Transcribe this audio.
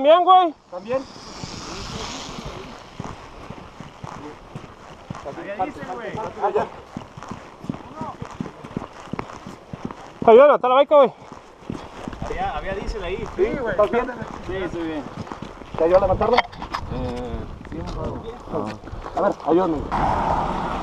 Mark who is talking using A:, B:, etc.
A: también, güey.
B: ¿También?
C: Había diésel, güey.
B: Ya.
A: Ayúdame, está la baica, güey.
C: Había diésel ahí.
B: Sí, güey. ¿Estás bien?
C: Sí, estoy bien.
B: ¿Te ayuda a levantarlo?
C: Sí, un poco.
B: A ver, ayúdame.